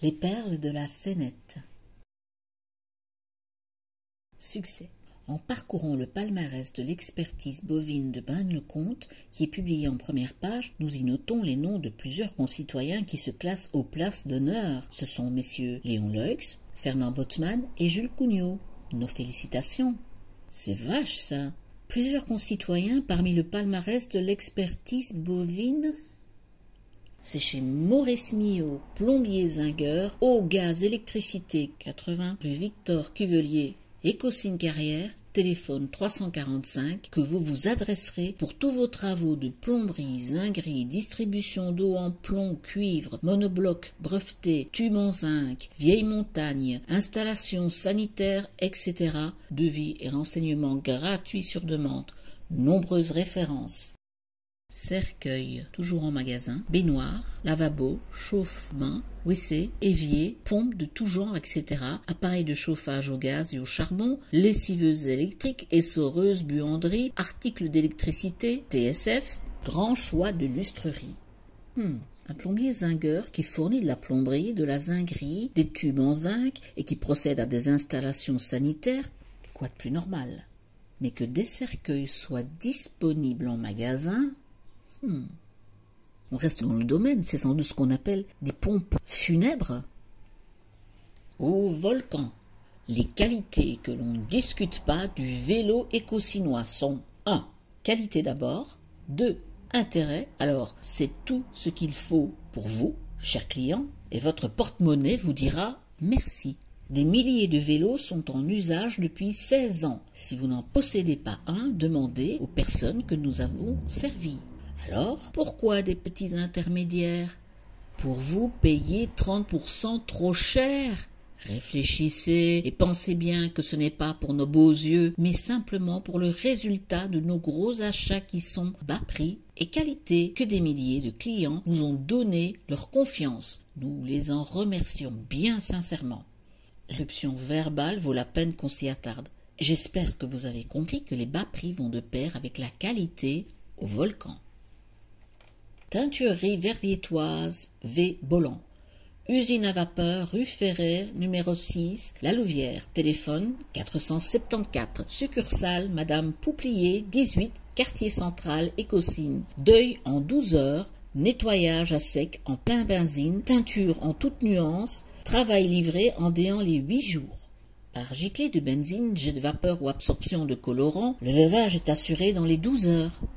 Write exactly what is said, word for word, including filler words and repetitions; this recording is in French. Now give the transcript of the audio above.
Les perles de la Sénette. Succès. En parcourant le palmarès de l'expertise bovine de Braine-le-Comte, qui est publié en première page, nous y notons les noms de plusieurs concitoyens qui se classent aux places d'honneur. Ce sont messieurs Léon Leux, Fernand Bottmann et Jules Cugnot. Nos félicitations. C'est vache ça. Plusieurs concitoyens parmi le palmarès de l'expertise bovine. C'est chez Maurice Millot, plombier zingueur, eau, gaz, électricité, quatre-vingts rue Victor Cuvelier, Écosine Carrière, téléphone trois cent quarante-cinq, que vous vous adresserez pour tous vos travaux de plomberie, zinguerie, distribution d'eau en plomb, cuivre, monobloc, breveté, tube en zinc, vieille montagne, installation sanitaire, et cetera. Devis et renseignements gratuits sur demande. Nombreuses références. Cercueil, toujours en magasin, baignoire, lavabo, chauffe-main, W C, évier, pompe de tout genre, et cetera. Appareil de chauffage au gaz et au charbon, lessiveuse électrique, essoreuse, buanderie, articles d'électricité, T S F, grand choix de lustrerie. Hmm. Un plombier zingueur qui fournit de la plomberie, de la zinguerie, des tubes en zinc et qui procède à des installations sanitaires, quoi de plus normal? Mais que des cercueils soient disponibles en magasin, Hmm. on reste dans le domaine, c'est sans doute ce qu'on appelle des pompes funèbres. Au volcan, les qualités que l'on ne discute pas du vélo écosinois sont un. Qualité d'abord, deux. Intérêt, alors c'est tout ce qu'il faut pour vous, chers clients, et votre porte-monnaie vous dira merci. Des milliers de vélos sont en usage depuis seize ans. Si vous n'en possédez pas un, demandez aux personnes que nous avons servies. Alors, pourquoi des petits intermédiaires? Pour vous payer trente pour cent trop cher? Réfléchissez et pensez bien que ce n'est pas pour nos beaux yeux, mais simplement pour le résultat de nos gros achats qui sont bas prix et qualité, que des milliers de clients nous ont donné leur confiance. Nous les en remercions bien sincèrement. L'option verbale vaut la peine qu'on s'y attarde. J'espère que vous avez compris que les bas prix vont de pair avec la qualité au volcan. Teinturerie Verviétoise V. Bolland. Usine à vapeur, rue Ferret, numéro six, La Louvière. Téléphone quatre cent soixante-quatorze. Succursale Madame Pouplier, dix-huit, quartier central, Écosine. Deuil en douze heures. Nettoyage à sec en plein benzine. Teinture en toute nuance. Travail livré en déant les huit jours. Par giclée de benzine, jet de vapeur ou absorption de colorant, le levage est assuré dans les douze heures.